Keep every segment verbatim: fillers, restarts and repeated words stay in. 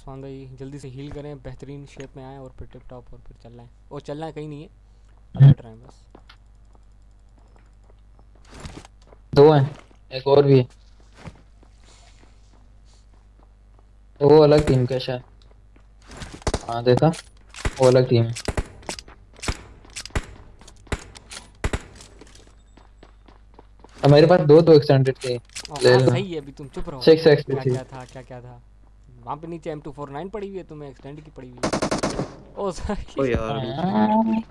उस्मान भाई जल्दी से हील करें, बेहतरीन शेप में आए और फिर टिप टॉप और फिर चलना है। और चलना है कहीं नहीं है, अलर्ट रहें बस। दो हैं, एक और भी है। तो वो अलग टीम का शायद। हाँ देखा, वो अलग टीम है। अब मेरे पास दो दो एक्सटेंडेड थे, ओ ले हाँ लेना। सही है, अभी तुम चुप रहो। सिक्स एक्स भी क्या थी। क्या था, क्या क्या था वहाँ पे नीचे? एम टू फोर नाइन पड़ी हुई है, तुम्हें एक्सटेंड की पड़ी हुई है। ओ ओ सॉरी। यार दूसरी। हाँ।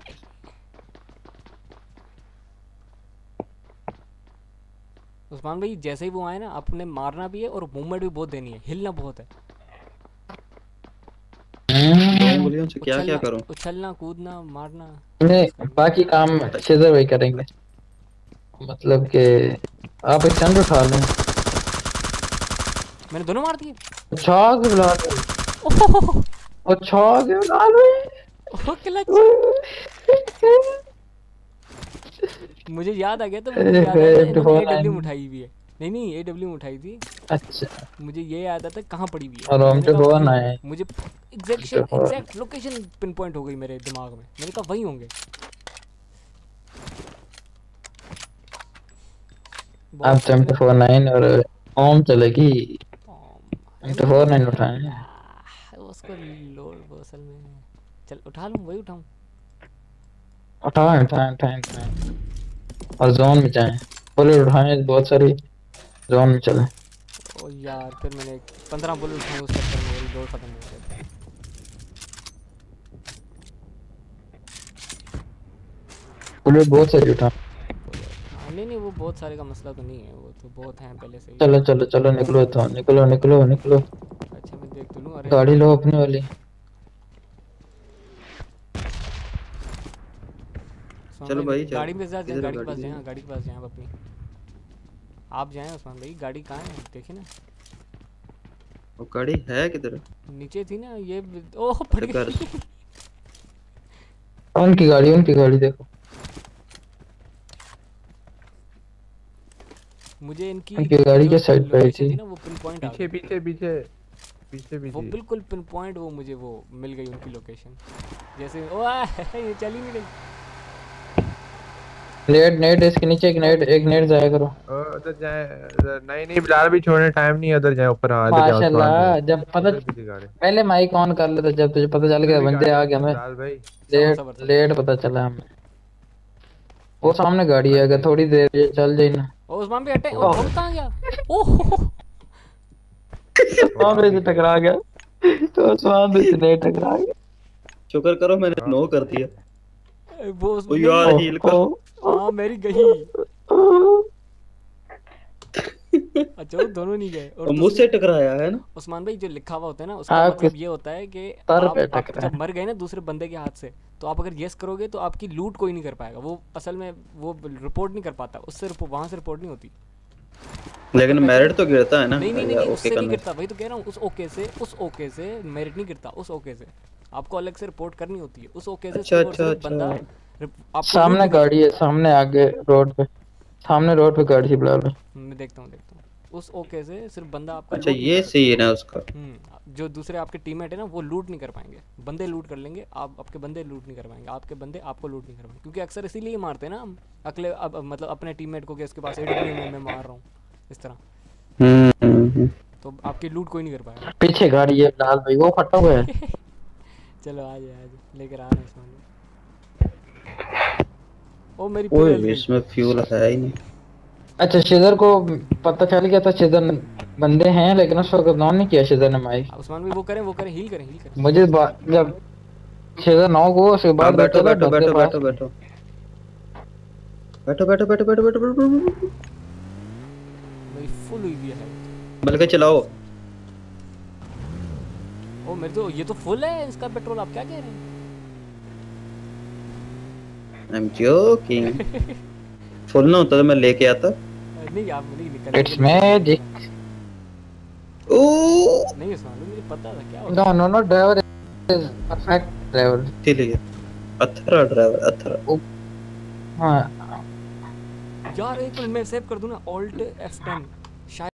उस्मान भाई जैसे ही वो आए ना, आपने मारना भी है और मूवमेंट भी बहुत देनी है, हिलना बहुत है। दो उंगलियों से क्या क्या उछलना, करूं? उछलना कूदना मारना सब नहीं, कुछ करना बाकी काम सीजर वही करेंगे। मतलब कि आप एक्सटेंड उठा लें। है। मैंने दोनों मार दिए। अच्छा के बुला लो। ओह अच्छा के बुला लो। क्लच। मुझे याद आ गया, तो मुझे याद आया था इन्होंने ए डब्ल्यू उठाई हुई है। नहीं नहीं, ए डब्ल्यू उठाई थी। अच्छा, मुझे ये याद आता कहाँ पड़ी हुई और है, होम मैंने टू कहा फोर वहीं ना होंगे। है। मुझे एग्जैक्शन एग्जैक्ट लोकेशन पिन पॉइंट हो गई मेरे दिमाग में, मैंने कहा वहीं होंगे। अब बहुत तो एम इतने। टू फोर नाइन और होम चलेगी। M two M four nine उठाए। उसको लोड वो असल में। चल उठा लूँ, वही उठाऊँ। उठाए उठाए उठाए उठाए और जोन में जाए। बुलेट उठाए बहुत सारी, जोन में चले। ओ यार फिर मैंने पंद्रह बुलेट उठाए, उस चक्कर में मेरी लोड खत्म हो गई। बुलेट बहुत सारी उठा। हाँ नहीं नहीं, वो बहुत सारे का मसला तो नहीं है, वो तो बहुत हैं पहले से ही। चलो चलो चलो, निकलो तो निकलो निकलो निकलो। अच्छा मैं देख तो लूँ, अरे गाड़ी हाँ। लो अपनी वाली। उस्मान चलो भाई भाई चल। गाड़ी के साथ जाएँ, इधर गाड़ी के पास गाड़ी जाएँ, है। हाँ, गाड़ी के पास जाएँ आप अपनी। आप जाएँ उस्मान भाई, गाड़ी कहाँ है देखिए ना। वो गाड़ी है किधर? नीचे थी ना ये। ओह पड़ अच्छा घर। गई। उनकी गाड़ी, उनकी गाड़ी देखो। मुझे इनकी उनकी गाड़ी जो के साइड पे लोकेशन थी। थी ना वो पिन पॉइंट आ पीछे गई। पीछे पीछे पीछे वो पीछे। बिल्कुल पिन पॉइंट, वो मुझे वो मिल गई उनकी लोकेशन। जैसे ओ आ, ये चली नहीं रही। नेट नेट इसके नीचे एक नेट, एक नेट जाया करो। ओ, उधर जाए उधर, नहीं नहीं बिलाल भी छोड़ने टाइम नहीं है, उधर जाए ऊपर। हाँ इधर जाओ उस्मान भाई। माशाल्लाह, जब पता, उधर भी थी गाड़ी। पहले माइक ऑन कर लेते जब तुझे पता चल उधर गया भी बंदे गाड़ी आ है गए हमें। बिलाल भाई। सबर लेट सबर सबर। लेट पता चला हमें। वो सामने गाड़ी है, अच्छा अगर थोड़ी देर ये चल जाए ना। ओ उस्मान भी हटे, ओ ओह, ओके। वो कहाँ गया? ओह वहां वहां पे भी से गई। टकरा गया। तो वहां पे से नहीं टकरा गया। शुक्र करो मैंने हाँ नो भी कर गई। दिया। वो उस ओ नहीं यार नहीं। ओह हील कर। ओह हाँ मेरी गई। ओह। अच्छा वो दोनों नहीं गए, और और दूसरी। मुझसे टकराया है ना। उस्मान भाई जो लिखा हुआ होता है ना, उसका आपके मतलब ये होता है कि सर आप पे आप टकरा जब है। मर गए ना दूसरे बंदे के हाथ से, तो आप अगर येस करोगे तो आपकी लूट कोई नहीं कर पाएगा। वो असल में वो रिपोर्ट नहीं कर पाता, उससे वहाँ से रिपोर्ट नहीं होती। आपको लेकिन पहचान मेरिट है? तो गिरता है ना नहीं नहीं नहीं या नहीं, ओके उससे नहीं करने गिरता, वही तो कह रहा हूँ। उस ओके से उस ओके से मेरिट नहीं गिरता, उस ओके से आपको अलग से रिपोर्ट करनी होती है। उस ओके से। से अच्छा सिर्फ और अच्छा सिर्फ अच्छा। बंदा रिप- आपको लूट सामने नहीं कर गाड़ी सकता। है, सामने आगे रोड पे। सामने रोड पे गाड़ी थी बिलाल भाई। मैं देखता हूँ देखता हूँ। उस ओके से सिर्फ बंदा आपका अच्छा लूट नहीं कर ये सकता। सीन है उसका। हम्म जो दूसरे आपके टीममेट है ना, वो लूट नहीं कर पाएंगे। बंदे लूट कर लेंगे, आप आपके बंदे लूट नहीं कर पाएंगे, आपके बंदे आपको लूट नहीं कर पाएंगे, क्योंकि अक्सर इसीलिए मारते हैं ना हम अगले अब अब मतलब अपने टीममेट को कि इसके पास एडब्ल्यू में मैं मार रहा हूँ, इस तरह। हम्म हम्म, हम्म। तो आपकी लूट कोई नहीं कर पाएगा। पीछे गाड़ी है बिलाल भाई, वो फटा हुआ है। चलो आ जाए, आ जाए लेकर आ रहे हैं उसमें। ओ मेरी पूरी ओए हेल्थ गई। इसमें फ्यूल है ही नहीं। अच्छा, शिजर को पता चल गया था, शिजर ने बंदे हैं, लेकिन उस वक्त नॉन नहीं किया शिजर ने माइक। उस्मान भी वो करें वो करें, हील करें हील करें। मुझे बा- जब शिजर नौ को उसके हाँ बाद पता बैठो चला बैठो बंदे बैठो पास बैठो थे। बैठो बैठो बैठो बैठो बैठो बैठो बैठो बैठो बैठो। मेरी फुल हुई हुई है हेल्थ। बल के चलो चलाओ। जल्दी से। ओ मेरी तो ये तो फुल है इसका पेट्रोल, आप क्या कह रहे हैं? I am joking. फुल ना होता तो मैं लेके आता। नहीं आप नहीं निकलने के इट्स लिए चाहिए मैजिक। पेट्रोल। ओ नहीं उस्मान भाई मुझे पता था क्या हो नो रहा no no, driver is perfect driver. इसीलिए अथरा ड्राइवर अथरा। हाँ। है। यार एक मिनट मैं सेव कर दूं ना, ऑल्ट एफ टेन शायद